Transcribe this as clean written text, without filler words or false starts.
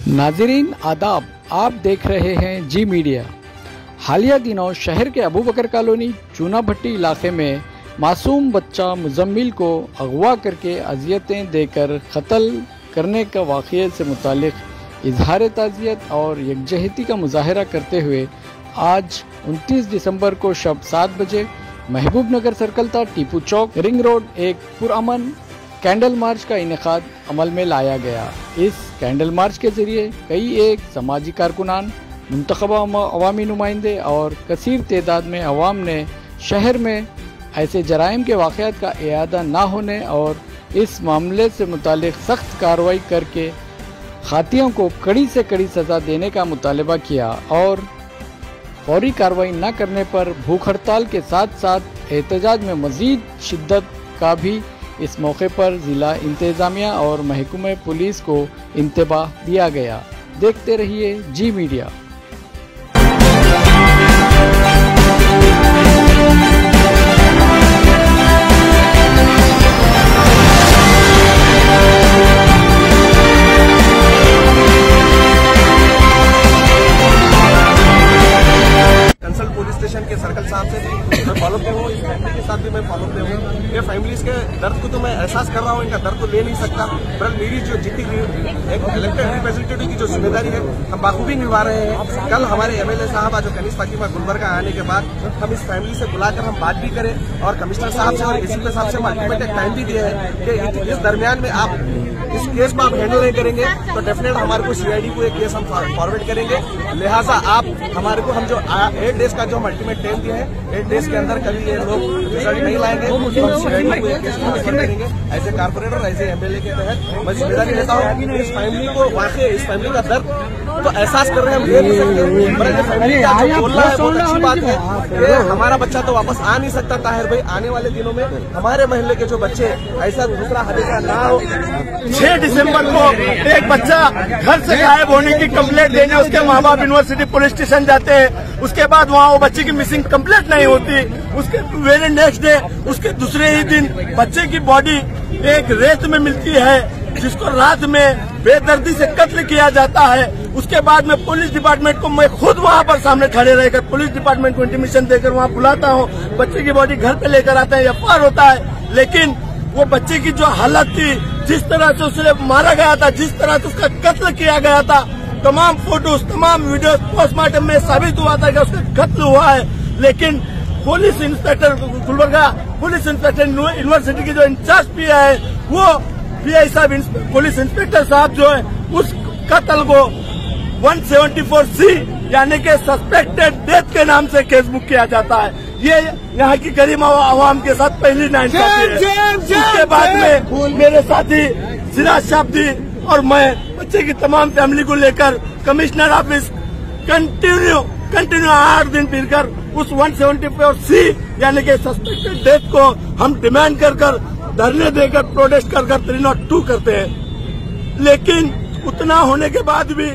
नाजरीन आदाब, आप देख रहे हैं जी मीडिया। हालिया दिनों शहर के अबू बकर कॉलोनी चूना भट्टी इलाके में मासूम बच्चा मुजम्मिल को अगवा करके अजियतें देकर कत्ल करने का वाक़ये से मुतालिक इजहार ताज़ियत और यकजहती का मुजाहरा करते हुए आज 29 दिसंबर को शब 7 बजे महबूब नगर सर्कल था टीपू चौक रिंग रोड एक पुरअमन कैंडल मार्च का इनेकाद अमल में लाया गया। इस कैंडल मार्च के जरिए कई एक समाजी कारकुनान, मुंतखबा अवामी नुमाइंदे और कसीर तादाद में अवाम ने शहर में ऐसे जराइम के वाक़यात का इयादा ना होने और इस मामले से मुतालिक सख्त कार्रवाई करके खातियों को कड़ी से कड़ी सज़ा देने का मुतालबा किया और फौरी कार्रवाई न करने पर भूख हड़ताल के साथ साथ एहतजाज में मज़ीद शिद्दत का भी इस मौके पर ज़िला इंतज़ामिया और महकमे पुलिस को इंतबाह दिया गया। देखते रहिए जी मीडिया। पुलिस स्टेशन के सर्कल साहब से मैं फॉलो पे हूँ, इस फैमिली के साथ भी मैं फॉलो पे हूँ। ये फैमिलीज के दर्द को तो मैं एहसास कर रहा हूँ, इनका दर्द तो ले नहीं सकता, पर मेरी जो जितनी एक इलेक्टेड रिप्रेजेंटेटिव की जो जिम्मेदारी है हम बाखूबी निभा रहे हैं। कल हमारे एमएलए साहब जो कनीज फातिमा गुलबर्गा आने के बाद हम इस फैमिली से बुलाकर हम बात भी करें और कमिश्नर साहब से और एसीपी साहब से हम अल्टीमेट टाइम भी दिया है कि इस दरमियान में आप इस केस को आप हैंडल नहीं करेंगे तो डेफिनेट हमारे को सीआईडी को एक केस हम फॉरवर्ड करेंगे। लिहाजा आप हमारे को हम जो 8 डेज का जो हम अल्टीमेट टाइम दिया है 8 डेज के अंदर कभी ये लोग रिजल्ट नहीं लाएंगे तो हम सीआईडी को एक केस फॉरवर्ड करेंगे। As a corporator, as a MLA के तहत मैं जिम्मेदारी लेता हूँ। इस फैमिली को वाकई इस फैमिली का दर्द तो एहसास कर रहे हैं, हम ले नहीं सकते, पर फैमिली का जो बोलना है बहुत अच्छी बात है। ये हमारा बच्चा तो वापस आ नहीं सकता ताहिर भाई। आने वाले दिनों में हमारे महल्ले के जो बच्चे ऐसा दूसरा हादसा ना हो। 6 दिसंबर को एक बच्चा घर से गायब होने की कंप्लेंट देने उसके माँ बाप यूनिवर्सिटी पुलिस स्टेशन जाते हैं। उसके बाद वहाँ वो बच्चे की मिसिंग कंप्लेंट नहीं होती। उसके वेरी नेक्स्ट डे उसके दूसरे ही दिन बच्चे की बॉडी एक रेत में मिलती है जिसको रात में बेदर्दी से कत्ल किया जाता है। उसके बाद में पुलिस डिपार्टमेंट को मैं खुद वहाँ पर सामने खड़े रहकर पुलिस डिपार्टमेंट को इंटीमेशन देकर वहाँ बुलाता हूँ। बच्चे की बॉडी घर पे लेकर आता है, एफआईआर होता है। लेकिन वो बच्चे की जो हालत थी, जिस तरह से उसे मारा गया था, जिस तरह से उसका कत्ल किया गया था, तमाम फोटोज तमाम वीडियोज पोस्टमार्टम में साबित हुआ था कि उसका कत्ल हुआ है। लेकिन police inspector Gulbarga police inspector university के जो इंचार्ज पीआई है वो पीआई साहब पुलिस इंस्पेक्टर साहब जो है उस कत्ल को 174C यानी कि सस्पेक्टेड डेथ के नाम से केस बुक किया जाता है। ये यहाँ की गरीब आवाम के साथ पहली नाइंसाफी है। उसके बाद में मेरे साथी सिराज शाब्दी और मैं बच्चे की तमाम फैमिली को लेकर कमिश्नर ऑफिस कंटिन्यू 8 दिन फिरकर उस 174C यानी कि सस्पेक्टेड डेथ को हम डिमांड कर धरने देकर प्रोटेस्ट कर 302 करते हैं। लेकिन उतना होने के बाद भी